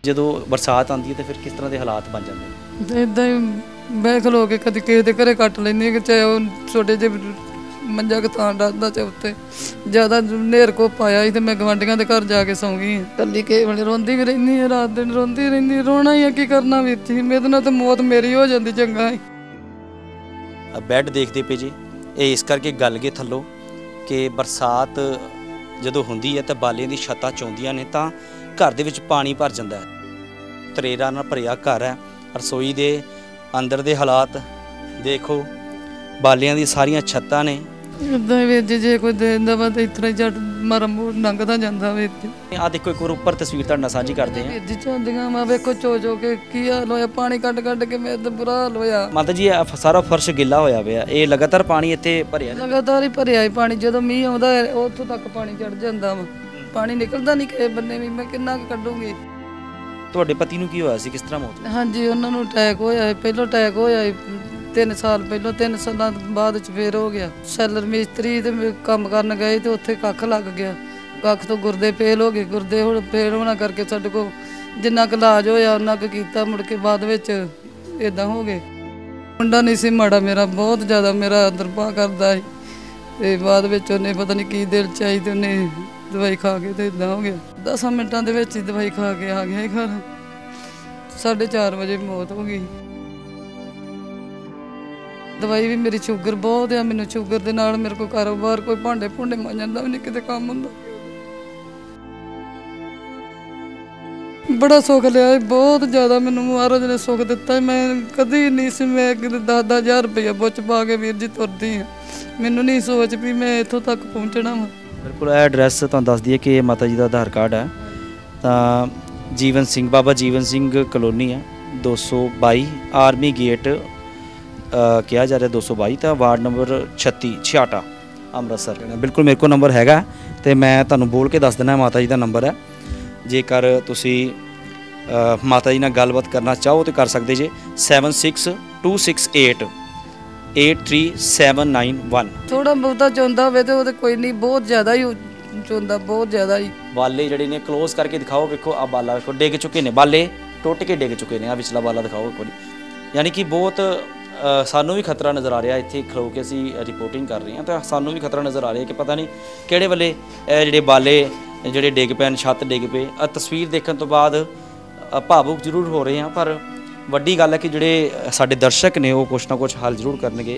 ਜਦੋਂ ਬਰਸਾਤ ਆਉਂਦੀ ਹੈ ਤਾਂ ਫਿਰ ਕਿਸ ਤਰ੍ਹਾਂ ਦੇ ਹਾਲਾਤ ਬਣ ਜਾਂਦੇ ਨੇ? ਇੱਦਾਂ ਹੀ ਮੈਂ ਖਲੋ ਕੇ ਕਦੀ ਕਿਸੇ ਦੇ ਘਰੇ ਕੱਟ ਲੈਂਦੀ ਹਾਂ, ਚਾਹੇ ਉਹ ਛੋਟੇ ਜਿਹੇ ਮੰਜਾ ਕੁ ਥਾਂ ਡਰਦਾ ਚ ਉੱਤੇ ਜ਼ਿਆਦਾ ਨੇਰ ਕੋ ਪਾਇਆ ਸੀ ਤੇ ਮੈਂ ਗਵਾਂਢੀਆਂ ਦੇ ਘਰ ਜਾ ਕੇ ਸੌਂ ਗਈ। ਇਕੱਲੀ ਕਿਸੇ ਵੇਲੇ ਰੋਂਦੀ ਵੀ ਰਹਿੰਦੀ ਹਾਂ, ਰਾਤ ਦਿਨ ਰੋਂਦੀ ਰਹਿੰਦੀ, ਰੋਣਾ ਹੀ ਆ, ਕੀ ਕਰਨਾ ਵੀਰ ਜੀ, ਮੇਰੇ ਨਾਲ ਤਾਂ ਮੌਤ ਮੇਰੀ ਹੋ ਜਾਂਦੀ ਚੰਗਾ ਹੀ। ਬੈੱਡ ਦੇਖਦੇ ਪਏ ਜੀ, ਇਹ ਇਸ ਕਰਕੇ ਗਲ ਗਏ ਥੱਲੋਂ ਕਿ ਬਰਸਾਤ ਜਦੋਂ ਹੁੰਦੀ ਹੈ ਤਾਂ ਬਾਲਿਆਂ ਦੀ ਛੱਤਾਂ ਚੌਂਦੀਆਂ ਨੇ ਤਾਂ ਘਰ ਦੇ ਵਿੱਚ ਪਾਣੀ ਭਰ ਜਾਂਦਾ ਹੈ। ਤਰੇੜਾ ਨਾਲ ਭਰਿਆ ਘਰ ਹੈ। ਰਸੋਈ ਦੇ ਅੰਦਰ ਦੇ ਹਾਲਾਤ ਦੇਖੋ, ਬਾਲਿਆਂ ਦੀ ਸਾਰੀਆਂ ਛੱਤਾਂ ਨੇ। ਇੱਦਾਂ ਹੀ ਵੀਰ ਜੀ, ਜੇ ਕੋਈ ਦੇ ਦਿੰਦਾ ਵਾ ਤਾਂ ਇਸ ਤਰ੍ਹਾਂ ਹੀ ਝੱਟ ਮਰਮ ਲੰਘਦਾ ਜਾਂਦਾ ਵੀਰ ਜੀ। ਆਹ ਦੇਖੋ ਇੱਕ ਵਾਰ ਉੱਪਰ ਤਸਵੀਰ ਤੁਹਾਡੇ ਨਾਲ ਸਾਂਝੀ ਕਰਦੇ ਹਾਂ ਵੀਰ ਜੀ। ਚੌਂਦੀਆਂ ਵਾ ਵੇਖੋ ਚੋ ਕੇ ਕੀ ਹਾਲ ਹੋਇਆ, ਪਾਣੀ ਕੱਢ ਕੇ ਮੇਰੇ ਤਾਂ ਬੁਰਾ ਹਾਲ ਹੋਇਆ। ਮਾਤਾ ਜੀ ਇਹ ਸਾਰਾ ਫਰਸ਼ ਗਿੱਲਾ ਹੋਇਆ ਪਿਆ, ਇਹ ਲਗਾਤਾਰ ਪਾਣੀ ਇੱਥੇ ਭਰਿਆ ਲਗਾਤਾਰ ਹੀ ਭਰਿਆ ਹੀ ਪਾਣੀ। ਜਦੋਂ ਮੀਂਹ ਆਉਂਦਾ ਉੱਥੋਂ ਤੱਕ ਪਾਣੀ ਚੜ ਜਾਂਦਾ ਵਾ, ਪਾਣੀ ਨਿਕਲਦਾ ਨਹੀਂ ਕਿਸੇ ਬੰਨੇ ਵੀ, ਮੈਂ ਕਿੰਨਾ ਕੁ ਕੱਢੂਗੀ। ਤੁਹਾਡੇ ਪਤੀ ਨੂੰ ਕੀ ਹੋਇਆ ਸੀ, ਕਿਸ ਤਰ੍ਹਾਂ ਮੌਤ? ਹਾਂਜੀ, ਉਹਨਾਂ ਨੂੰ ਅਟੈਕ ਹੋਇਆ ਹੈ। ਪਹਿਲਾਂ ਅਟੈਕ ਹੋਇਆ ਹੈ 3 ਸਾਲ ਪਹਿਲਾਂ, 3 ਸਾਲਾਂ ਬਾਅਦ ਚ ਫੇਰ ਹੋ ਗਿਆ। ਸੈਲਰ ਮਿਸਤਰੀ ਤੇ ਕੰਮ ਕਰਨ ਗਏ ਤੇ ਉੱਥੇ ਕੱਖ ਲੱਗ ਗਿਆ, ਕੱਖ ਤੋਂ ਗੁਰਦੇ ਫੇਲ ਹੋ ਗਏ। ਗੁਰਦੇ ਹੁਣ ਫੇਲ ਹੋਣਾ ਕਰਕੇ ਸਾਡੇ ਕੋਲ ਜਿੰਨਾ ਕੁ ਇਲਾਜ ਹੋਇਆ ਉਹਨਾਂ ਕੁ ਕੀਤਾ, ਮੁੜ ਕੇ ਬਾਅਦ ਵਿੱਚ ਇਦਾਂ ਹੋ ਗਏ। ਮੁੰਡਾ ਨਹੀਂ ਸੀ ਮਾੜਾ ਮੇਰਾ, ਬਹੁਤ ਜ਼ਿਆਦਾ ਮੇਰਾ ਦਰਪਾ ਕਰਦਾ ਸੀ ਤੇ ਬਾਅਦ ਵਿੱਚ ਉਹਨੇ ਪਤਾ ਨਹੀਂ ਕੀ ਦਿਲ ਚ ਆਈ ਤੇ ਉਹਨੇ ਦਵਾਈ ਖਾ ਕੇ ਤੇ ਇਦਾਂ ਹੋ ਗਿਆ। 10 ਮਿੰਟਾਂ ਦੇ ਵਿੱਚ ਹੀ ਦਵਾਈ ਖਾ ਕੇ ਆ ਗਿਆ ਘਰ। 4:30 ਵਜੇ ਮੌਤ ਹੋ ਗਈ। ਦਵਾਈ ਵੀ ਮੇਰੀ ਸ਼ੂਗਰ ਬਹੁਤ ਆ, ਮੈਨੂੰ ਸ਼ੂਗਰ ਦੇ ਨਾਲ ਮੇਰੇ ਕੋਲ ਕਾਰੋਬਾਰ ਕੋਈ ਭਾਂਡੇ ਭੁੰਡੇ ਮਾਂਜਣ ਦਾ ਵੀ ਨਹੀਂ ਕਿਤੇ ਕੰਮ ਹੁੰਦਾ। ਬੜਾ ਸੁੱਖ ਲਿਆ, ਬਹੁਤ ਜ਼ਿਆਦਾ ਮੈਨੂੰ ਮਹਾਰਾਜ ਨੇ ਸੁੱਖ ਦਿੱਤਾ। ਮੈਂ ਕਦੀ ਨਹੀਂ ਸੀ, ਮੈਂ ਕਿਤੇ 10,000 ਰੁਪਇਆ ਬੁੱਚ ਪਾ ਕੇ ਵੀਰ ਜੀ ਤੁਰਦੀ ਹਾਂ। ਮੈਨੂੰ ਨਹੀਂ ਸੋਚ ਵੀ ਮੈਂ ਇੱਥੋਂ ਤੱਕ ਪਹੁੰਚਣਾ ਵਾ। ਬਿਲਕੁਲ ਇਹ ਐਡਰੈਸ ਤੁਹਾਨੂੰ ਦੱਸ ਦਈਏ ਕਿ ਮਾਤਾ ਜੀ ਦਾ ਆਧਾਰ ਕਾਰਡ ਹੈ ਤਾਂ ਜੀਵਨ ਸਿੰਘ, ਬਾਬਾ ਜੀਵਨ ਸਿੰਘ ਕਲੋਨੀ ਹੈ, 222 ਆਰਮੀ ਗੇਟ ਕਿਹਾ ਜਾ ਰਿਹਾ, 222 ਤਾਂ ਵਾਰਡ ਨੰਬਰ 36 ਛਿਆਟਾ ਅੰਮ੍ਰਿਤਸਰ। ਬਿਲਕੁਲ ਮੇਰੇ ਕੋਲ ਨੰਬਰ ਹੈਗਾ ਤੇ ਮੈਂ ਤੁਹਾਨੂੰ ਬੋਲ ਕੇ ਦੱਸ ਦਿੰਦਾ ਮਾਤਾ ਜੀ ਦਾ ਨੰਬਰ ਹੈ। ਜੇਕਰ ਤੁਸੀਂ ਮਾਤਾ ਜੀ ਨਾਲ ਗੱਲਬਾਤ ਕਰਨਾ ਚਾਹੋ ਤਾਂ ਕਰ ਸਕਦੇ ਜੇ। 7626 83791। ਥੋੜਾ ਬਹੁਤਾ ਚੋਂਦਾ ਹੋਵੇ ਤੇ ਉਹ ਤੇ ਕੋਈ ਨਹੀਂ, ਬਹੁਤ ਜ਼ਿਆਦਾ ਹੀ ਚੋਂਦਾ, ਬਹੁਤ ਜ਼ਿਆਦਾ ਹੀ। ਬਾਲੇ ਜਿਹੜੇ ਨੇ ਕਲੋਜ਼ ਕਰਕੇ ਦਿਖਾਓ, ਵੇਖੋ ਆ ਬਾਲਾ ਵੇਖੋ ਡਿੱਗ ਚੁੱਕੇ ਨੇ, ਬਾਲੇ ਟੁੱਟ ਕੇ ਡਿੱਗ ਚੁੱਕੇ ਨੇ। ਆ ਵਿਚਲਾ ਬਾਲਾ ਦਿਖਾਓ ਇੱਕ ਵਾਰੀ, ਯਾਨੀ ਕਿ ਬਹੁਤ ਸਾਨੂੰ ਵੀ ਖਤਰਾ ਨਜ਼ਰ ਆ ਰਿਹਾ। ਇੱਥੇ ਖਲੋ ਕੇ ਅਸੀਂ ਰਿਪੋਰਟਿੰਗ ਕਰ ਰਹੇ ਹਾਂ ਤਾਂ ਸਾਨੂੰ ਵੀ ਖਤਰਾ ਨਜ਼ਰ ਆ ਰਿਹਾ ਕਿ ਪਤਾ ਨਹੀਂ ਕਿਹੜੇ ਵੇਲੇ ਇਹ ਜਿਹੜੇ ਬਾਲੇ ਜਿਹੜੇ ਡਿੱਗ ਪੈਣ, ਛੱਤ ਡਿੱਗ ਪਏ। ਆ ਤਸਵੀਰ ਦੇਖਣ ਤੋਂ ਬਾਅਦ ਭਾਵੁਕ ਜ਼ਰੂਰ ਹੋ ਰਹੇ ਹਾਂ, ਪਰ ਵੱਡੀ ਗੱਲ ਹੈ ਕਿ ਜਿਹੜੇ ਸਾਡੇ ਦਰਸ਼ਕ ਨੇ ਉਹ ਕੁਛ ਨਾ ਕੁਛ ਹੱਲ ਜ਼ਰੂਰ ਕਰਨਗੇ।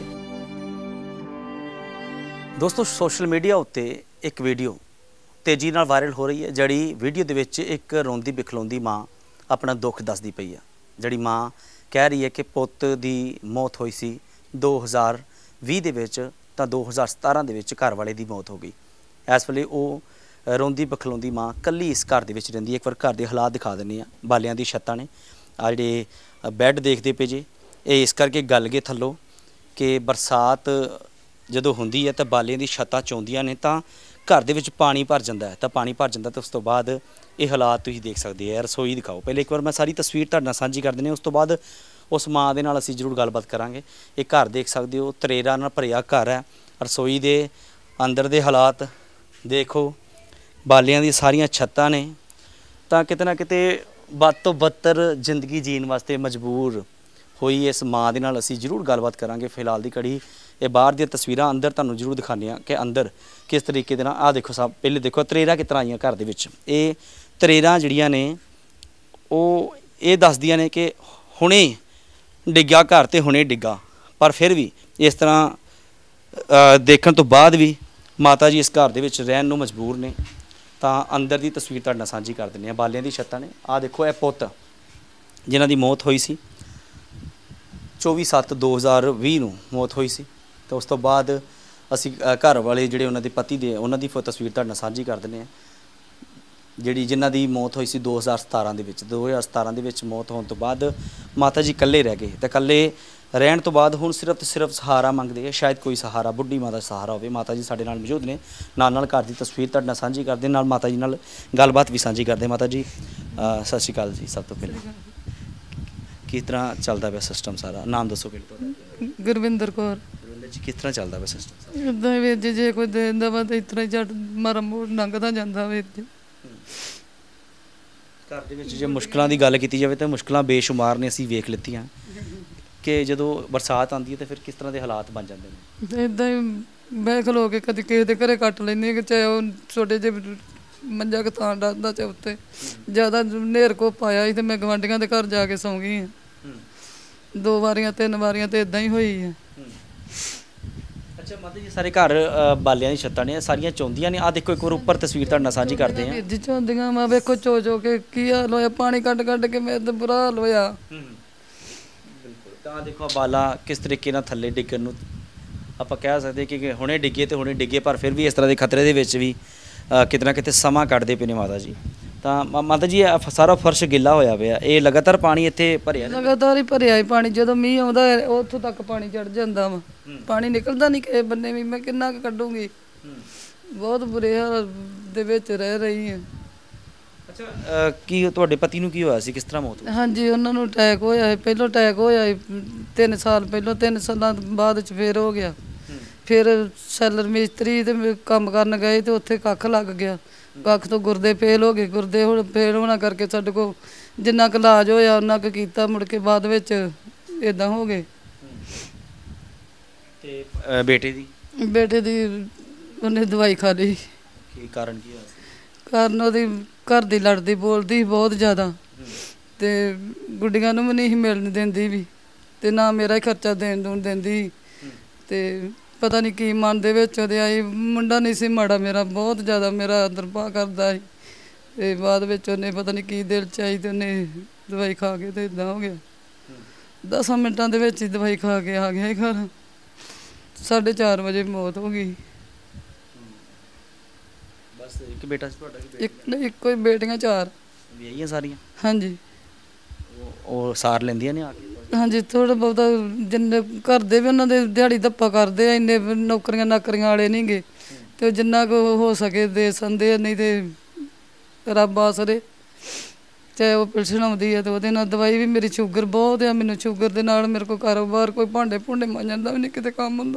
ਦੋਸਤੋ, ਸੋਸ਼ਲ ਮੀਡੀਆ ਉੱਤੇ ਇੱਕ ਵੀਡੀਓ ਤੇਜ਼ੀ ਨਾਲ ਵਾਇਰਲ ਹੋ ਰਹੀ ਹੈ, ਜਿਹੜੀ ਵੀਡੀਓ ਦੇ ਵਿੱਚ ਇੱਕ ਰੋਂਦੀ ਬਿਖਲਾਉਂਦੀ ਮਾਂ ਆਪਣਾ ਦੁੱਖ ਦੱਸਦੀ ਪਈ ਹੈ। ਜਿਹੜੀ ਮਾਂ ਕਹਿ ਰਹੀ ਹੈ ਕਿ ਪੁੱਤ ਦੀ ਮੌਤ ਹੋਈ ਸੀ 2020 ਦੇ ਵਿੱਚ ਤਾਂ 2017 ਦੇ ਵਿੱਚ ਘਰ ਵਾਲੇ ਦੀ ਮੌਤ ਹੋ ਗਈ। ਇਸ ਵੇਲੇ ਉਹ ਰੋਂਦੀ ਬਿਖਲਾਉਂਦੀ ਮਾਂ ਇਕੱਲੀ ਇਸ ਘਰ ਦੇ ਵਿੱਚ ਰਹਿੰਦੀ ਹੈ। ਇੱਕ ਵਾਰ ਘਰ ਦੇ ਹਾਲਾਤ ਦਿਖਾ ਦਿੰਦੇ ਆ। ਬਾਲਿਆਂ ਦੀ ਛੱਤਾਂ ਨੇ, ਆ ਜਿਹੜੇ ਬੈੱਡ ਦੇਖਦੇ ਪਏ ਜੇ, ਇਹ ਇਸ ਕਰਕੇ ਗਲ ਗਏ ਥੱਲੋਂ ਕਿ ਬਰਸਾਤ ਜਦੋਂ ਹੁੰਦੀ ਹੈ ਤਾਂ ਬਾਲਿਆਂ ਦੀ ਛੱਤਾਂ ਚੌਂਦੀਆਂ ਨੇ ਤਾਂ ਘਰ ਦੇ ਵਿੱਚ ਪਾਣੀ ਭਰ ਜਾਂਦਾ ਹੈ। ਤਾਂ ਪਾਣੀ ਭਰ ਜਾਂਦਾ ਤਾਂ ਉਸ ਤੋਂ ਬਾਅਦ ਇਹ ਹਾਲਾਤ ਤੁਸੀਂ ਦੇਖ ਸਕਦੇ ਆ। ਰਸੋਈ ਦਿਖਾਓ ਪਹਿਲੇ ਇੱਕ ਵਾਰ, ਮੈਂ ਸਾਰੀ ਤਸਵੀਰ ਤੁਹਾਡੇ ਨਾਲ ਸਾਂਝੀ ਕਰ ਦਿੰਦੇ, ਉਸ ਤੋਂ ਬਾਅਦ ਉਸ ਮਾਂ ਦੇ ਨਾਲ ਅਸੀਂ ਜ਼ਰੂਰ ਗੱਲਬਾਤ ਕਰਾਂਗੇ। ਇਹ ਘਰ ਦੇਖ ਸਕਦੇ ਹੋ, ਤਰੇੜਾ ਨਾਲ ਭਰਿਆ ਘਰ ਹੈ। ਰਸੋਈ ਦੇ ਅੰਦਰ ਦੇ ਹਾਲਾਤ ਦੇਖੋ, ਬਾਲਿਆਂ ਦੀ ਸਾਰੀਆਂ ਛੱਤਾਂ ਨੇ ਤਾਂ ਕਿਤੇ ਨਾ ਕਿਤੇ ਵੱਧ ਤੋਂ ਬੱਤਰ ਜ਼ਿੰਦਗੀ ਜੀਣ ਵਾਸਤੇ ਮਜਬੂਰ ਹੋਈ ਇਸ ਮਾਂ ਦੇ ਨਾਲ ਅਸੀਂ ਜ਼ਰੂਰ ਗੱਲਬਾਤ ਕਰਾਂਗੇ। ਫਿਲਹਾਲ ਦੀ ਘੜੀ ਇਹ ਬਾਹਰ ਦੀਆਂ ਤਸਵੀਰਾਂ ਅੰਦਰ ਤੁਹਾਨੂੰ ਜ਼ਰੂਰ ਦਿਖਾਉਂਦੇ ਹਾਂ ਕਿ ਅੰਦਰ ਕਿਸ ਤਰੀਕੇ ਦੇ ਨਾਲ। ਆਹ ਦੇਖੋ ਸਭ ਪਹਿਲੇ ਦੇਖੋ ਤਰੇੜਾ ਕਿਸ ਤਰ੍ਹਾਂ ਆਈਆਂ ਘਰ ਦੇ ਵਿੱਚ। ਇਹ ਤਰੇੜਾਂ ਜਿਹੜੀਆਂ ਨੇ ਉਹ ਇਹ ਦੱਸਦੀਆਂ ਨੇ ਕਿ ਹੁਣੇ ਡਿੱਗਾ ਘਰ ਤੇ ਹੁਣੇ ਡਿੱਗਾ, ਪਰ ਫਿਰ ਵੀ ਇਸ ਤਰ੍ਹਾਂ ਦੇਖਣ ਤੋਂ ਬਾਅਦ ਵੀ ਮਾਤਾ ਜੀ ਇਸ ਘਰ ਦੇ ਵਿੱਚ ਰਹਿਣ ਨੂੰ ਮਜਬੂਰ ਨੇ। ਤਾਂ ਅੰਦਰ ਦੀ ਤਸਵੀਰ ਤੁਹਾਡੇ ਨਾਲ ਸਾਂਝੀ ਕਰ ਦਿੰਦੇ ਹਾਂ। ਬਾਲਿਆਂ ਦੀ ਛੱਤਾਂ ਨੇ। ਆਹ ਦੇਖੋ ਇਹ ਪੁੱਤ ਜਿਨ੍ਹਾਂ ਦੀ ਮੌਤ ਹੋਈ ਸੀ 24/7/2020 ਨੂੰ ਮੌਤ ਹੋਈ ਸੀ। ਤਾਂ ਉਸ ਤੋਂ ਬਾਅਦ ਅਸੀਂ ਘਰ ਵਾਲੇ ਜਿਹੜੇ ਉਹਨਾਂ ਦੇ ਪਤੀ ਦੇ ਉਹਨਾਂ ਦੀ ਤਸਵੀਰ ਤੁਹਾਡੇ ਨਾਲ ਸਾਂਝੀ ਕਰ ਦਿੰਦੇ ਹਾਂ, ਜਿਹੜੀ ਜਿਨ੍ਹਾਂ ਦੀ ਮੌਤ ਹੋਈ ਸੀ 2017 ਦੇ ਵਿੱਚ। 2017 ਦੇ ਵਿੱਚ ਮੌਤ ਹੋਣ ਤੋਂ ਬਾਅਦ ਮਾਤਾ ਜੀ ਇਕੱਲੇ ਰਹਿ ਗਏ ਅਤੇ ਇਕੱਲੇ ਰਹਿਣ ਤੋਂ ਬਾਅਦ ਹੁਣ ਸਿਰਫ ਤੇ ਸਿਰਫ ਸਹਾਰਾ ਮੰਗਦੇ ਆ, ਸ਼ਾਇਦ ਕੋਈ ਸਹਾਰਾ, ਬੁੱਢੀ ਮਾਤਾ ਦਾ ਸਹਾਰਾ ਹੋਵੇ। ਮਾਤਾ ਜੀ ਸਾਡੇ ਨਾਲ ਮੌਜੂਦ ਨੇ, ਨਾਲ ਘਰ ਦੀ ਤਸਵੀਰ ਤੁਹਾਡੇ ਨਾਲ ਸਾਂਝੀ ਕਰਦੇ, ਨਾਲ ਮਾਤਾ ਜੀ ਨਾਲ ਗੱਲਬਾਤ ਵੀ ਸਾਂਝੀ ਕਰਦੇ। ਮਾਤਾ ਜੀ ਸਤਿ ਸ਼੍ਰੀ ਅਕਾਲ ਜੀ। ਸਭ ਤੋਂ ਪਹਿਲਾਂ ਕਿਸ ਤਰ੍ਹਾਂ ਚੱਲਦਾ ਪਿਆ ਸਿਸਟਮ ਸਾਰਾ? ਨਾਮ ਦੱਸੋ ਪਹਿਲਾਂ ਤੁਹਾਡਾ। ਗੁਰਵਿੰਦਰ ਕੌਰ। ਗੁਰਵਿੰਦਰ ਜੀ, ਕਿਸ ਤਰ੍ਹਾਂ ਚੱਲਦਾ ਪਿਆ ਸਿਸਟਮ? ਇੱਦਾਂ ਵੀਰ ਜੀ, ਜੇ ਕੋਈ ਦੇ ਦਿੰਦਾ ਵਾ ਤਾਂ ਇਸ ਤਰ੍ਹਾਂ ਹੀ ਝੱਟ ਮਰਮ ਲੰਘਦਾ ਜਾਂਦਾ ਵੀਰ ਜੀ। ਘਰ ਦੇ ਵਿੱਚ ਜੇ ਮੁਸ਼ਕਲਾਂ ਦੀ ਗੱਲ ਕੀਤੀ ਜਾਵੇ ਤਾਂ ਮੁਸ਼ਕਲਾਂ ਬੇਸ਼ੁਮਾਰ ਨੇ, ਅਸੀਂ ਵੇਖ ਲਿੱਤੀਆਂ ਕਿ ਜਦੋਂ ਬਰਸਾਤ ਆਉਂਦੀ ਹੈ ਤਾਂ ਫਿਰ ਕਿਸ ਤਰ੍ਹਾਂ ਦੇ ਹਾਲਾਤ ਬਣ ਜਾਂਦੇ ਨੇ। ਇਦਾਂ ਹੀ ਮੈਂ ਖਲੋ ਕੇ ਕਦੀ ਕਿਸੇ ਦੇ ਘਰੇ ਕੱਟ ਲੈਂਦੀ ਹਾਂ, ਕਿ ਚਾਹੇ ਉਹ ਛੋਟੇ ਜਿਹੇ ਮੰਜਾ ਕੁ ਥਾਂ ਡਰਦਾ ਚ ਉੱਤੇ ਜ਼ਿਆਦਾ ਨੇਰ ਕੋ ਪਾਇਆ ਸੀ ਤੇ ਮੈਂ ਗਵਾਂਢੀਆਂ ਦੇ ਘਰ ਜਾ ਕੇ ਸੌਂ ਗਈ ਹਾਂ। 2 ਵਾਰੀਆਂ 3 ਵਾਰੀਆਂ ਤੇ ਇਦਾਂ ਹੀ ਹੋਈ ਹੈ। ਅੱਛਾ ਮਾਤਾ ਜੀ, ਸਾਰੇ ਘਰ ਬਾਲਿਆਂ ਦੀ ਛੱਤਾਂ ਨੇ, ਸਾਰੀਆਂ ਚੌਂਦੀਆਂ ਨੇ। ਆਹ ਦੇਖੋ ਇੱਕ ਵਾਰ ਉੱਪਰ ਤਸਵੀਰ ਤੁਹਾਡੇ ਨਾਲ ਸਾਂਝੀ ਕਰਦੇ ਹਾਂ। ਜੀ ਚੌਂਦੀਆਂ ਵਾ, ਵੇਖੋ ਚੋ ਕੇ ਕੀ ਹਾਲ ਹੋਇਆ, ਪਾਣੀ ਕੱਢ ਕੱਢ ਕੇ ਮੇਰੇ ਤਾਂ ਬੁਰਾ ਹਾਲ ਹੋਇਆ। ਬਿਲਕੁਲ, ਤਾਂ ਦੇਖੋ ਬਾਲਾ ਕਿਸ ਤਰੀਕੇ ਨਾਲ ਥੱਲੇ ਡਿੱਗਣ ਨੂੰ ਆਪਾਂ ਕਹਿ ਸਕਦੇ ਕਿ ਹੁਣੇ ਡਿੱਗੇ ਤੇ ਹੁਣੇ ਡਿੱਗੇ, ਪਰ ਫਿਰ ਵੀ ਇਸ ਤਰ੍ਹਾਂ ਦੇ ਖਤਰੇ ਦੇ ਵਿੱਚ ਵੀ ਕਿਤੇ ਨਾ ਕਿਤੇ ਸਮਾਂ ਕੱਢਦੇ ਪਏ ਨੇ ਮਾਤਾ ਜੀ। ਤਾਂ ਮਾਤਾ ਜੀ ਇਹ ਸਾਰਾ ਫਰਸ਼ ਗਿੱਲਾ ਹੋਇਆ ਪਿਆ, ਇਹ ਲਗਾਤਾਰ ਪਾਣੀ ਇੱਥੇ ਭਰਿਆ ਲਗਾਤਾਰ ਹੀ ਭਰਿਆ ਹੀ ਪਾਣੀ। ਜਦੋਂ ਮੀਂਹ ਆਉਂਦਾ ਉੱਥੋਂ ਤੱਕ ਪਾਣੀ ਚੜ ਜਾਂਦਾ ਵਾ, ਪਾਣੀ ਨਿਕਲਦਾ ਨਹੀਂ ਕਿਸੇ ਬੰਨੇ ਵੀ। ਮੈਂ ਕਿੰਨਾ ਕੁ ਕੱਢੂੰਗੀ, ਬਹੁਤ ਬੁਰੇ ਹਾਲ ਦੇ ਵਿੱਚ ਰਹਿ ਰਹੀ ਹਾਂ। ਅੱਛਾ, ਕੀ ਤੁਹਾਡੇ ਪਤੀ ਨੂੰ ਕੀ ਹੋਇਆ ਸੀ, ਕਿਸ ਤਰ੍ਹਾਂ ਮੌਤ ਹੋਈ? ਹਾਂਜੀ, ਉਹਨਾਂ ਨੂੰ ਅਟੈਕ ਹੋਇਆ ਸੀ। ਪਹਿਲੋਂ ਅਟੈਕ ਹੋਇਆ ਸੀ 3 ਸਾਲ ਪਹਿਲਾਂ, 3 ਸਾਲਾਂ ਬਾਅਦ ਚ ਫੇਰ ਹੋ ਗਿਆ। ਫਿਰ ਸੈਲਰ ਮਿਸਤਰੀ ਤੇ ਕੰਮ ਕਰਨ ਗਏ ਤੇ ਉੱਥੇ ਕੱਖ ਲੱਗ ਗਿਆ, ਕੱਖ ਤੋਂ ਗੁਰਦੇ ਫੇਲ ਹੋ ਗਏ। ਗੁਰਦੇ ਹੁਣ ਫੇਲ ਹੋਣਾ ਕਰਕੇ ਸਾਡੇ ਕੋਲ ਜਿੰਨਾ ਕੁ ਇਲਾਜ ਹੋਇਆ ਉਹਨਾਂ ਕੁ ਕੀਤਾ, ਮੁੜ ਕੇ ਬਾਅਦ ਵਿੱਚ ਇਦਾਂ ਹੋ ਗਏ। ਤੇ ਬੇਟੇ ਦੀ ਉਹਨੇ ਦਵਾਈ ਖਾ ਲਈ। ਕੀ ਕਾਰਨ ਕੀ ਹੋਇਆ ਸੀ? ਕਾਰਨ ਉਹਦੀ ਘਰ ਦੀ ਲੜਦੀ ਬੋਲਦੀ ਬਹੁਤ ਜ਼ਿਆਦਾ, ਤੇ ਗੁੱਡੀਆਂ ਨੂੰ ਵੀ ਨਹੀਂ ਮਿਲਣ ਦਿੰਦੀ ਵੀ, ਤੇ ਨਾ ਮੇਰਾ ਹੀ ਖਰਚਾ ਦੇਣ ਦੂਣ ਦਿੰਦੀ। ਤੇ ਪਤਾ ਨਹੀਂ ਕੀ ਮਨ ਦੇ ਵਿੱਚ ਉਹਦੇ ਆਈ। ਮੁੰਡਾ ਨਹੀਂ ਸੀ ਮਾੜਾ ਮੇਰਾ, ਬਹੁਤ ਜ਼ਿਆਦਾ ਮੇਰਾ ਦਰਪਾ ਕਰਦਾ ਸੀ। ਤੇ ਬਾਅਦ ਵਿੱਚ ਉਹਨੇ ਪਤਾ ਨਹੀਂ ਕੀ ਦਿਲ 'ਚ ਆਈ ਤੇ ਉਹਨੇ ਦਵਾਈ ਖਾ ਕੇ ਤੇ ਇਦਾਂ ਹੋ ਗਿਆ। 10 ਮਿੰਟਾਂ ਦੇ ਵਿੱਚ ਹੀ ਦਵਾਈ ਖਾ ਕੇ ਆ ਗਿਆ ਘਰ। 4:30 ਵਜੇ ਮੌਤ ਹੋ ਗਈ। ਬਸ ਇੱਕ ਬੇਟਾ ਸੀ ਤੁਹਾਡਾ? ਇੱਕੋ ਹੀ ਬੇਟੀਆਂ 4 ਵਿਆਹੀਆਂ ਸਾਰੀਆਂ? ਹਾਂਜੀ। ਉਹ ਸਾਰ ਲੈਂਦੀਆਂ ਨੇ ਆ ਕੇ? ਹਾਂਜੀ, ਥੋੜਾ ਬਹੁਤਾ ਜਿੰਨੇ ਘਰ ਦੇ ਵੀ ਉਹਨਾਂ ਦੇ ਦਿਹਾੜੀ ਧੱਪਾ ਕਰਦੇ ਆ, ਇੰਨੇ ਨੌਕਰੀਆਂ ਨਾਕਰੀਆਂ ਵਾਲੇ ਨਹੀਂ ਗੇ, ਤੇ ਜਿੰਨਾ ਕੁ ਹੋ ਸਕੇ ਦੇ ਸੰਦੇ ਆ, ਨਹੀਂ ਤੇ ਰੱਬ ਆਸਰੇ ਚਾਹੇ ਉਹ ਪਿਲਸਣ ਆਉਂਦੀ ਹੈ ਤੇ ਉਹਦੇ ਨਾਲ। ਦਵਾਈ ਵੀ ਮੇਰੀ ਸ਼ੂਗਰ ਬਹੁਤ ਆ, ਮੈਨੂੰ ਸ਼ੂਗਰ ਦੇ ਨਾਲ ਮੇਰੇ ਕੋਲ ਕਾਰੋਬਾਰ ਕੋਈ ਭਾਂਡੇ ਭੁੰਡੇ ਮਾਂਜਣ ਦਾ ਵੀ ਨਹੀਂ ਕਿਤੇ ਕੰਮ ਹੁੰਦਾ।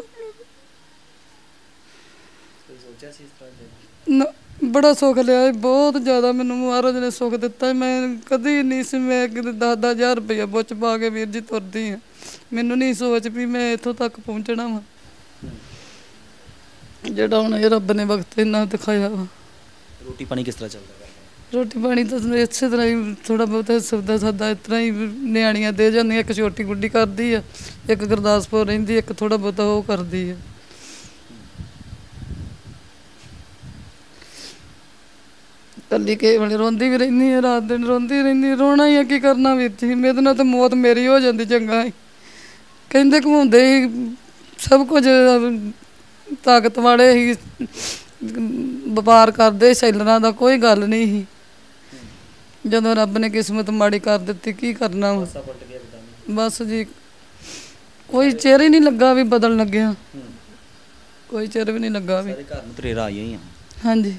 ਸੋਚਿਆ ਸੀ ਇਸ ਤਰ੍ਹਾਂ ਨਾ, ਬੜਾ ਸੁੱਖ ਲਿਆ, ਬਹੁਤ ਜ਼ਿਆਦਾ ਮੈਨੂੰ ਮਹਾਰਾਜ ਨੇ ਸੁੱਖ ਦਿੱਤਾ। ਮੈਂ ਕਦੀ ਨਹੀਂ ਸੀ, ਮੈਂ ਕਿਤੇ 10,000 ਰੁਪਇਆ ਬੁੱਚ ਪਾ ਕੇ ਵੀਰ ਜੀ ਤੁਰਦੀ ਹਾਂ। ਮੈਨੂੰ ਨਹੀਂ ਸੋਚ ਵੀ ਮੈਂ ਇੱਥੋਂ ਤੱਕ ਪਹੁੰਚਣਾ ਵਾ, ਜਿਹੜਾ ਹੁਣ ਇਹ ਰੱਬ ਨੇ ਵਕਤ ਇੰਨਾ ਦਿਖਾਇਆ ਵਾ। ਰੋਟੀ ਪਾਣੀ ਕਿਸ ਤਰ੍ਹਾਂ ਚੱਲਦਾ? ਰੋਟੀ ਪਾਣੀ ਤਾਂ ਇਸੇ ਤਰ੍ਹਾਂ ਹੀ ਥੋੜਾ ਬਹੁਤਾ ਸੌਦਾ ਸਾਦਾ ਇਸ ਤਰ੍ਹਾਂ ਹੀ ਨਿਆਣੀਆਂ ਦੇ ਜਾਂਦੀਆਂ। ਇੱਕ ਛੋਟੀ ਗੁੱਡੀ ਕਰਦੀ ਆ, ਇੱਕ ਗੁਰਦਾਸਪੁਰ ਰਹਿੰਦੀ, ਇੱਕ ਥੋੜਾ ਬਹੁਤਾ ਉਹ ਕਰਦੀ ਆ। ਕੱਲੀ ਕਿਸੇ ਵੇਲੇ ਰੋਂਦੀ ਵੀ ਰਹਿੰਦੀ ਆ, ਰਾਤ ਦਿਨ ਰੋਂਦੀ ਰਹਿੰਦੀ। ਰੋਣਾ ਹੀ ਆ, ਕੀ ਕਰਨਾ ਵੀਰ ਜੀ, ਮੇਰੇ ਨਾਲ ਤਾਂ ਮੌਤ ਮੇਰੀ ਹੋ ਜਾਂਦੀ ਚੰਗਾ ਸੀ। ਕਹਿੰਦੇ ਘੁਮਾਉਂਦੇ ਸੀ ਸਭ ਕੁਝ, ਤਾਕਤ ਵਾਲੇ ਸੀ, ਵਪਾਰ ਕਰਦੇ ਸੈਲਰਾਂ ਦਾ, ਕੋਈ ਗੱਲ ਨਹੀਂ ਸੀ। ਜਦੋਂ ਰੱਬ ਨੇ ਕਿਸਮਤ ਮਾੜੀ ਕਰ ਦਿੱਤੀ, ਕੀ ਕਰਨਾ ਵਾ। ਬਸ ਜੀ, ਕੋਈ ਚਿਹਰਾ ਹੀ ਨਹੀਂ ਲੱਗਾ ਵੀ ਬਦਲ ਲੱਗਿਆ, ਕੋਈ ਚਿਹਰਾ ਵੀ ਨਹੀਂ ਲੱਗਾ ਵੀ। ਘਰ ਨੂੰ ਤਰੇੜਾ ਆਈਆਂ ਹੀ ਆ। ਹਾਂਜੀ।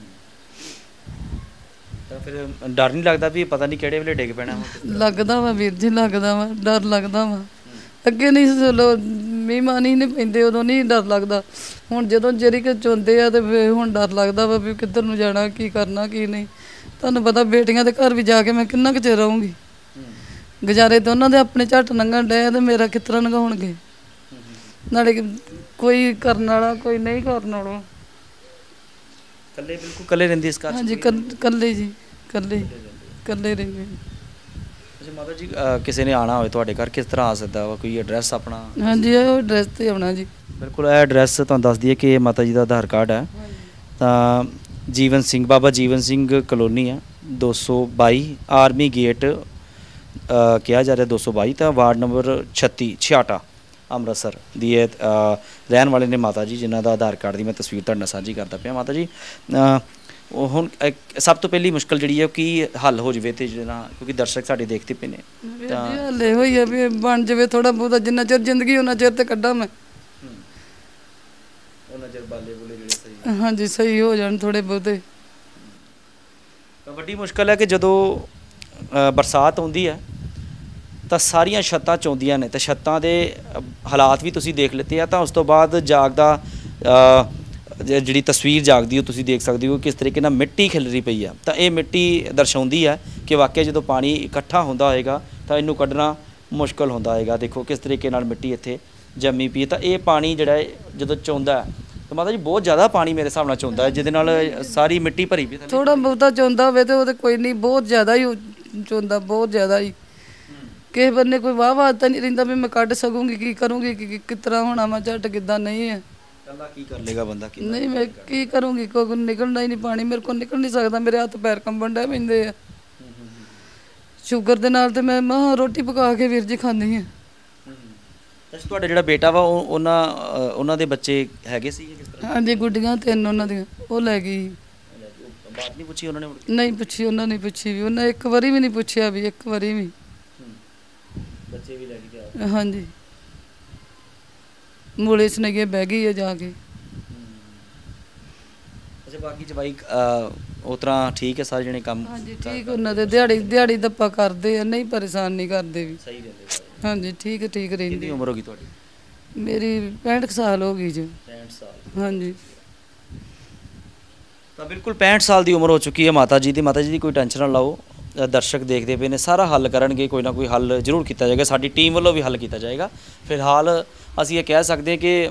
ਤਾਂ ਫਿਰ ਡਰ ਨਹੀਂ ਲੱਗਦਾ ਵੀ ਪਤਾ ਨਹੀਂ ਕਿਹੜੇ ਵੇਲੇ ਡਿੱਗ ਪੈਣਾ? ਲੱਗਦਾ ਵਾ ਵੀਰ ਜੀ, ਲੱਗਦਾ ਵਾ, ਡਰ ਲੱਗਦਾ ਵਾ। ਅੱਗੇ ਨਹੀਂ ਮੀਂਹ ਮਾਨੀ ਨਹੀਂ ਪੈਂਦੇ, ਉਦੋਂ ਨਹੀਂ ਡਰ ਲੱਗਦਾ। ਹੁਣ ਜਦੋਂ ਜਿਹੜੀ ਕਿ ਚੁੰਦੇ ਆ ਤੇ ਹੁਣ ਡਰ ਲੱਗਦਾ ਵਾ ਵੀ ਕਿੱਧਰ ਨੂੰ ਜਾਣਾ, ਕੀ ਕਰਨਾ ਕੀ ਨਹੀਂ। ਤੁਹਾਨੂੰ ਪਤਾ ਬੇਟੀਆਂ ਦੇ ਘਰ ਵੀ ਜਾ ਕੇ ਮੈਂ ਕਿੰਨਾ ਕੁ ਚਿਰ ਰਹੂੰਗੀ। ਗੁਜ਼ਾਰੇ ਤਾਂ ਉਹਨਾਂ ਦੇ ਆਪਣੇ ਝੱਟ ਲੰਘਣ ਡਏ ਤੇ ਮੇਰਾ ਕਿਸ ਤਰ੍ਹਾਂ ਲੰਘਾਉਣਗੇ। ਨਾਲੇ ਕੋਈ ਕਰਨ ਵਾਲਾ, ਕੋਈ ਨਹੀਂ ਕਰਨ ਵਾਲਾ। ਕੱਲੇ, ਬਿਲਕੁਲ ਕੱਲੇ ਰਹਿੰਦੀ ਇਸ ਘਰ? ਹਾਂਜੀ, ਕੱਲੇ ਜੀ, ਕੱਲੇ ਰਹਿੰਦੇ। ਅੱਛਾ ਮਾਤਾ ਜੀ, ਕਿਸੇ ਨੇ ਆਉਣਾ ਹੋਵੇ ਤੁਹਾਡੇ ਘਰ, ਕਿਸ ਤਰ੍ਹਾਂ ਆ ਸਕਦਾ ਵਾ? ਕੋਈ ਐਡਰੈਸ ਆਪਣਾ? ਹਾਂਜੀ, ਉਹ ਐਡਰੈਸ 'ਤੇ ਆਉਣਾ ਜੀ। ਬਿਲਕੁਲ, ਇਹ ਐਡਰੈਸ ਤੁਹਾਨੂੰ ਦੱਸ ਦਈਏ ਕਿ ਮਾਤਾ ਜੀ ਦਾ ਆਧਾਰ ਕਾਰਡ ਹੈ। ਤਾਂ ਜੀਵਨ ਸਿੰਘ, ਬਾਬਾ ਜੀਵਨ ਸਿੰਘ ਕਲੋਨੀ ਹੈ, 222 ਆਰਮੀ ਗੇਟ ਕਿਹਾ ਜਾ ਰਿਹਾ, 222। ਤਾਂ ਵਾਰਡ ਨੰਬਰ 36 ਛਿਆਟਾ ਅੰਮ੍ਰਿਤਸਰ ਦੀ ਇਹ ਰਹਿਣ ਵਾਲੇ ਨੇ ਮਾਤਾ ਜੀ, ਜਿਨ੍ਹਾਂ ਦਾ ਆਧਾਰ ਕਾਰਡ ਦੀ ਮੈਂ ਤਸਵੀਰ ਤੁਹਾਡੇ ਨਾਲ ਸਾਂਝੀ ਕਰਦਾ ਪਿਆ। ਮਾਤਾ ਜੀ, ਉਹ ਹੁਣ ਸਭ ਤੋਂ ਪਹਿਲੀ ਮੁਸ਼ਕਲ ਜਿਹੜੀ ਹੈ ਉਹ ਕੀ ਹੱਲ ਹੋ ਜਾਵੇ, ਤੇ ਜਿਹੜਾ ਕਿਉਂਕਿ ਦਰਸ਼ਕ ਸਾਡੇ ਦੇਖਦੇ ਪਏ ਨੇ, ਤਾਂ ਹੱਲੇ ਹੋਈ ਆ ਵੀ ਬਣ ਜਾਵੇ ਥੋੜਾ ਬਹੁਤਾ। ਜਿੰਨਾ ਚਿਰ ਜ਼ਿੰਦਗੀ ਉਹਨਾਂ ਚਿਰ ਤੇ ਕੱਢਾਂ ਮੈਂ, ਉਹਨਾਂ ਚਿਰ ਬਾਲੇ ਬੁਲੇ ਜਿਹੜੇ ਸਹੀ, ਹਾਂਜੀ, ਸਹੀ ਹੋ ਜਾਣ ਥੋੜੇ ਬਹੁਤੇ। ਤਾਂ ਵੱਡੀ ਮੁਸ਼ਕਲ ਹੈ ਕਿ ਜਦੋਂ ਬਰਸਾਤ ਆਉਂਦੀ ਹੈ ਤਾਂ ਸਾਰੀਆਂ ਛੱਤਾਂ ਚੌਂਦੀਆਂ ਨੇ, ਤੇ ਛੱਤਾਂ ਦੇ ਹਾਲਾਤ ਵੀ ਤੁਸੀਂ ਦੇਖ ਲਿੱਤੇ ਆ। ਤਾਂ ਉਸ ਤੋਂ ਬਾਅਦ ਜਾਗਦਾ ਜਿਹੜੀ ਤਸਵੀਰ ਜਾਗਦੀ ਉਹ ਤੁਸੀਂ ਦੇਖ ਸਕਦੇ ਹੋ ਕਿਸ ਤਰੀਕੇ ਨਾਲ ਮਿੱਟੀ ਖਿਲਰੀ ਪਈ ਆ। ਤਾਂ ਇਹ ਮਿੱਟੀ ਦਰਸਾਉਂਦੀ ਹੈ कि वाकई जो पानी इकट्ठा होंदा होएगा तो इनू कढ़ना मुश्किल होंदा होएगा। देखो किस तरीके नाल मिट्टी इत्थे जम्मी पई तो ये पानी जिहड़ा है जदों चौंदा तो माता जी बहुत ज़्यादा पानी मेरे हिसाब नाल चौंदा है जिहदे नाल सारी मिट्टी भरी भी थल्ले। थोड़ा बहुता चौंदा होवे ते ओहदे कोई नहीं, बहुत ज़्यादा ही चौंदा, बहुत ज़्यादा ही। किस बन्ने कोई वाह वास्ता नहीं रहिंदा भी मैं कढ़ सकूँगी, की करूँगी, किस तरह होना मैं झट किद्दां नहीं है। की कर लेगा बंदा कि नहीं मैं की करूँगी, कोई निकलना ही नहीं पानी मेरे को, निकल नहीं सकता, मेरे हत्थ पैर कंबण डै पैंदे आ। शुगर दे नाल ते मैं रोटी पका के वीर जी खांदी हां। ਅੱਛਾ ਤੁਹਾਡਾ ਜਿਹੜਾ ਬੇਟਾ ਵਾ ਉਹਨਾਂ ਦੇ ਬੱਚੇ ਹੈਗੇ ਸੀ ਕਿਸ ਤਰ੍ਹਾਂ? ਹਾਂਜੀ ਗੁੱਡੀਆਂ 3 ਉਹਨਾਂ ਦੀਆਂ, ਉਹ ਲੈ ਗਈ। ਬਾਤ ਨਹੀਂ ਪੁੱਛੀ ਉਹਨਾਂ ਨੇ? ਨਹੀਂ ਪੁੱਛੀ, ਉਹਨਾਂ ਨੇ ਪੁੱਛੀ ਵੀ, ਉਹਨਾਂ ਇੱਕ ਵਾਰੀ ਵੀ ਨਹੀਂ ਪੁੱਛਿਆ ਵੀ, ਇੱਕ ਵਾਰੀ ਵੀ। ਬੱਚੇ ਵੀ ਲੈ ਕੇ ਜਾ? ਹਾਂਜੀ ਮੂਲੇ ਸਨੇਗੇ ਬਹਿ ਗਈ ਹੈ ਜਾ ਕੇ। ਅੱਛਾ ਬਾਕੀ ਜਵਾਈ ਉਸ ਤਰ੍ਹਾਂ ਠੀਕ ਹੈ ਸਾਰੇ ਜਣੇ ਕੰਮ? ਹਾਂਜੀ ਠੀਕ, ਉਹਨਾਂ ਦੇ ਦਿਹਾੜੀ ਦੱਪਾ ਕਰਦੇ ਆ, ਨਹੀਂ ਪਰੇਸ਼ਾਨ ਨਹੀਂ ਕਰਦੇ ਵੀ। ਸਹੀ ਰਹਿੰਦੇ ਸਾਰੇ? ਹਾਂਜੀ ਠੀਕ ਰਹਿੰਦੀ। ਕਿੰਨੀ ਉਮਰ ਹੋ ਗਈ ਤੁਹਾਡੀ? ਮੇਰੀ 65 ਸਾਲ ਹੋ ਗਈ ਜੀ। 65 ਸਾਲ? ਹਾਂਜੀ ਤਾਂ ਬਿਲਕੁਲ 65 ਸਾਲ ਦੀ ਉਮਰ ਹੋ ਚੁੱਕੀ ਹੈ ਮਾਤਾ ਜੀ ਦੀ। ਮਾਤਾ ਜੀ ਦੀ ਕੋਈ ਟੈਨਸ਼ਨ ਨਾ ਲਓ, ਦਰਸ਼ਕ ਦੇਖਦੇ ਪਏ ਨੇ, ਸਾਰਾ ਹੱਲ ਕਰਨਗੇ, ਕੋਈ ਨਾ ਕੋਈ ਹੱਲ ਜ਼ਰੂਰ ਕੀਤਾ ਜਾਏਗਾ, ਸਾਡੀ ਟੀਮ ਵੱਲੋਂ ਵੀ ਹੱਲ ਕੀਤਾ ਜਾਏਗਾ। ਫਿਲਹਾਲ ਅਸੀਂ ਇਹ ਕਹਿ ਸਕਦੇ ਹਾਂ ਕਿ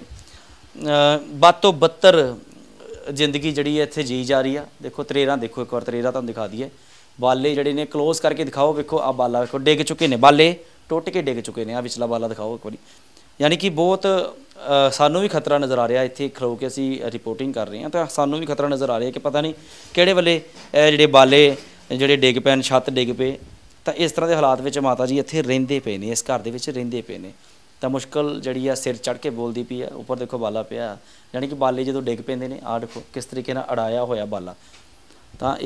ਵੱਧ ਤੋਂ ਬੱਤਰ ਜ਼ਿੰਦਗੀ ਜਿਹੜੀ ਹੈ ਇੱਥੇ ਜੀ ਜਾ ਰਹੀ ਆ। ਦੇਖੋ ਤਰੇਰਾਂ ਦੇਖੋ, ਇੱਕ ਵਾਰ ਤਰੇਰਾਂ ਤੁਹਾਨੂੰ ਦਿਖਾ ਦਈਏ। ਬਾਲੇ ਜਿਹੜੇ ਨੇ ਕਲੋਜ਼ ਕਰਕੇ ਦਿਖਾਓ, ਵੇਖੋ ਆ ਬਾਲਾ ਵੇਖੋ ਡਿੱਗ ਚੁੱਕੇ ਨੇ, ਬਾਲੇ ਟੁੱਟ ਕੇ ਡਿੱਗ ਚੁੱਕੇ ਨੇ। ਆ ਵਿਚਲਾ ਬਾਲਾ ਦਿਖਾਓ ਇੱਕ ਵਾਰੀ। ਯਾਨੀ ਕਿ ਬਹੁਤ ਸਾਨੂੰ ਵੀ ਖਤਰਾ ਨਜ਼ਰ ਆ ਰਿਹਾ, ਇੱਥੇ ਖਲੋ ਕੇ ਅਸੀਂ ਰਿਪੋਰਟਿੰਗ ਕਰ ਰਹੇ ਹਾਂ ਤਾਂ ਸਾਨੂੰ ਵੀ ਖਤਰਾ ਨਜ਼ਰ ਆ ਰਿਹਾ ਕਿ ਪਤਾ ਨਹੀਂ ਕਿਹੜੇ ਵੇਲੇ ਜਿਹੜੇ ਬਾਲੇ ਜਿਹੜੇ ਡਿੱਗ ਪੈਣ, ਛੱਤ ਡਿੱਗ ਪਏ। ਤਾਂ ਇਸ ਤਰ੍ਹਾਂ ਦੇ ਹਾਲਾਤ ਵਿੱਚ ਮਾਤਾ ਜੀ ਇੱਥੇ ਰਹਿੰਦੇ ਪਏ ਨੇ, ਇਸ ਘਰ ਦੇ ਵਿੱਚ ਰਹਿੰਦੇ ਪਏ ਨੇ। ਤਾਂ ਮੁਸ਼ਕਲ ਜਿਹੜੀ ਆ ਸਿਰ ਚੜ੍ਹ ਕੇ ਬੋਲਦੀ ਪਈ ਆ। ਉੱਪਰ ਦੇਖੋ ਬਾਲਾ ਪਿਆ, ਯਾਨੀ ਕਿ ਬਾਲੇ ਜਦੋਂ ਡਿੱਗ ਪੈਂਦੇ ਨੇ, ਆਹ ਦੇਖੋ ਕਿਸ ਤਰੀਕੇ ਨਾਲ ਅੜਾਇਆ ਹੋਇਆ ਬਾਲਾ। ਤਾਂ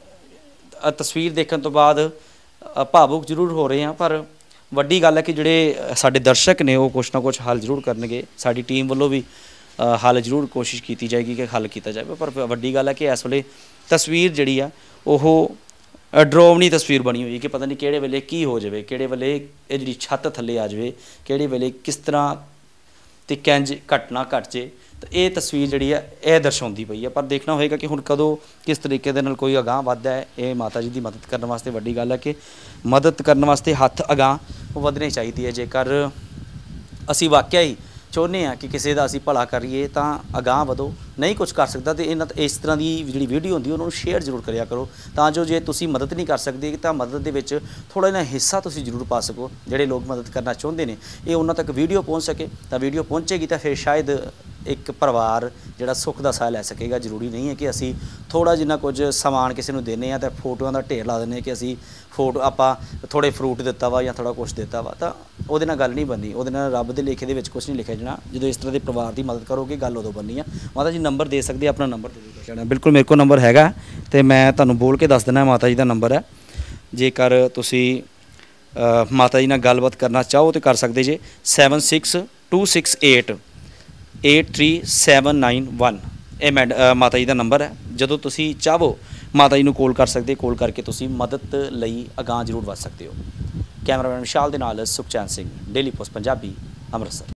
ਇਹ ਤਸਵੀਰ ਦੇਖਣ ਤੋਂ ਬਾਅਦ ਭਾਵੁਕ ਜ਼ਰੂਰ ਹੋ ਰਹੇ ਹਾਂ, ਪਰ ਵੱਡੀ ਗੱਲ ਹੈ ਕਿ ਜਿਹੜੇ ਸਾਡੇ ਦਰਸ਼ਕ ਨੇ ਉਹ ਕੁਛ ਨਾ ਕੁਛ ਹੱਲ ਜ਼ਰੂਰ ਕਰਨਗੇ। ਸਾਡੀ ਟੀਮ ਵੱਲੋਂ ਵੀ ਹੱਲ ਜ਼ਰੂਰ ਕੋਸ਼ਿਸ਼ ਕੀਤੀ ਜਾਏਗੀ ਕਿ ਹੱਲ ਕੀਤਾ ਜਾਵੇ। ਪਰ ਵੱਡੀ ਗੱਲ ਹੈ ਕਿ ਇਸ ਵੇਲੇ ਤਸਵੀਰ ਜਿਹੜੀ ਆ ਉਹ ਡਰਾਵਨੀ ਤਸਵੀਰ ਬਣੀ ਹੋਈ ਹੈ ਕਿ ਪਤਾ ਨਹੀਂ ਕਿਹੜੇ ਵੇਲੇ ਕੀ ਹੋ ਜਾਵੇ, ਕਿਹੜੇ ਵੇਲੇ ਇਹ ਜਿਹੜੀ ਛੱਤ ਥੱਲੇ ਆ ਜਾਵੇ, ਕਿਹੜੇ ਵੇਲੇ ਕਿਸ ਤਰ੍ਹਾਂ ਤੇ ਕਿੰਝ ਘਟਨਾ ਘਟ ਜੇ। ਤਾਂ ਇਹ ਤਸਵੀਰ ਜਿਹੜੀ ਹੈ ਇਹ ਦਰਸਾਉਂਦੀ ਪਈ ਹੈ। ਪਰ ਦੇਖਣਾ ਹੋਏਗਾ ਕਿ ਹੁਣ ਕਦੋਂ ਕਿਸ ਤਰੀਕੇ ਦੇ ਨਾਲ ਕੋਈ ਅਗਾਂਹ ਵੱਧਦਾ ਹੈ। ਇਹ ਮਾਤਾ ਜੀ ਦੀ ਮਦਦ ਕਰਨ ਵਾਸਤੇ ਵੱਡੀ ਗੱਲ ਹੈ ਕਿ ਮਦਦ ਕਰਨ ਵਾਸਤੇ ਹੱਥ ਅਗਾਂਹ ਵਧਣੇ ਚਾਹੀਦੀ ਹੈ। ਜੇਕਰ ਅਸੀਂ ਵਾਕਿਆ ਹੀ ਚਾਹੁੰਦੇ ਹਾਂ ਕਿ ਕਿਸੇ ਦਾ ਅਸੀਂ ਭਲਾ ਕਰੀਏ ਤਾਂ ਅਗਾਂਹ ਵਧੋ। ਨਹੀਂ ਕੁਝ ਕਰ ਸਕਦਾ ਤੇ ਇਸ ਤਰ੍ਹਾਂ ਦੀ ਜਿਹੜੀ ਵੀਡੀਓ ਹੁੰਦੀ ਉਹਨਾਂ ਨੂੰ ਸ਼ੇਅਰ ਜ਼ਰੂਰ ਕਰਿਆ ਕਰੋ, ਤਾਂ ਜੋ ਜੇ ਤੁਸੀਂ ਮਦਦ ਨਹੀਂ ਕਰ ਸਕਦੇ ਤਾਂ ਮਦਦ ਦੇ ਵਿੱਚ ਥੋੜ੍ਹਾ ਜਿਹਾ ਹਿੱਸਾ ਤੁਸੀਂ ਜ਼ਰੂਰ ਪਾ ਸਕੋ। ਜਿਹੜੇ ਲੋਕ ਮਦਦ ਕਰਨਾ ਚਾਹੁੰਦੇ ਨੇ ਇਹ ਉਹਨਾਂ ਤੱਕ ਵੀਡੀਓ ਪਹੁੰਚ ਸਕੇ, ਤਾਂ ਵੀਡੀਓ ਪਹੁੰਚੇਗੀ ਤਾਂ ਫਿਰ ਸ਼ਾਇਦ ਇੱਕ ਪਰਿਵਾਰ ਜਿਹੜਾ ਸੁੱਖ ਦਾ ਸਾਹ ਲੈ ਸਕੇਗਾ। ਜ਼ਰੂਰੀ ਨਹੀਂ ਹੈ ਕਿ ਅਸੀਂ ਥੋੜ੍ਹਾ ਜਿੰਨਾ ਕੁਝ ਸਮਾਨ ਕਿਸੇ ਨੂੰ ਦਿੰਦੇ ਹਾਂ ਤਾਂ ਫੋਟੋਆਂ ਦਾ ਢੇਰ ਲਾ ਦਿੰਦੇ ਹਾਂ ਕਿ ਅਸੀਂ ਆਪਾਂ ਥੋੜ੍ਹੇ ਫਰੂਟ ਦਿੱਤਾ ਵਾ ਜਾਂ ਥੋੜ੍ਹਾ ਕੁਛ ਦਿੱਤਾ ਵਾ। ਤਾਂ ਉਹਦੇ ਨਾਲ ਗੱਲ ਨਹੀਂ ਬਣਨੀ, ਉਹਦੇ ਨਾਲ ਰੱਬ ਦੇ ਲੇਖੇ ਦੇ ਵਿੱਚ ਕੁਛ ਨਹੀਂ ਲਿਖਿਆ ਜਾਣਾ। ਜਦੋਂ ਇਸ ਤਰ੍ਹਾਂ ਦੇ ਪਰਿਵਾਰ ਦੀ ਮਦਦ ਕਰੋਗੇ ਗੱਲ ਉਦੋਂ ਬਣਨੀ ਆ। ਮਾਤਾ ਜੀ ਨੰਬਰ ਦੇ ਸਕਦੇ, ਆਪਣਾ ਨੰਬਰ ਦੇ ਦਿਓ ਜਾਣਾ। ਬਿਲਕੁਲ ਮੇਰੇ ਕੋਲ ਨੰਬਰ ਹੈਗਾ ਅਤੇ ਮੈਂ ਤੁਹਾਨੂੰ ਬੋਲ ਕੇ ਦੱਸ ਦਿੰਦਾ ਮਾਤਾ ਜੀ ਦਾ ਨੰਬਰ ਹੈ। ਜੇਕਰ ਤੁਸੀਂ ਮਾਤਾ ਜੀ ਨਾਲ ਗੱਲਬਾਤ ਕਰਨਾ ਚਾਹੋ ਤਾਂ ਕਰ ਸਕਦੇ ਜੇ। 7626683791 ਇਹ ਮਾਤਾ ਜੀ ਦਾ ਨੰਬਰ ਹੈ। ਜਦੋਂ ਤੁਸੀਂ ਚਾਹੋ ਮਾਤਾ ਜੀ ਨੂੰ ਕਾਲ ਕਰ ਸਕਦੇ, ਕਾਲ ਕਰਕੇ ਤੁਸੀਂ ਮਦਦ ਲਈ ਅਗਾਂਹ ਜ਼ਰੂਰ ਵੱਧ ਸਕਦੇ ਹੋ। ਕੈਮਰਾਮੈਨ ਵਿਸ਼ਾਲ ਦੇ ਨਾਲ ਸੁਖਚੈਨ ਸਿੰਘ, ਡੇਲੀ ਪੋਸਟ ਪੰਜਾਬੀ, ਅੰਮ੍ਰਿਤਸਰ।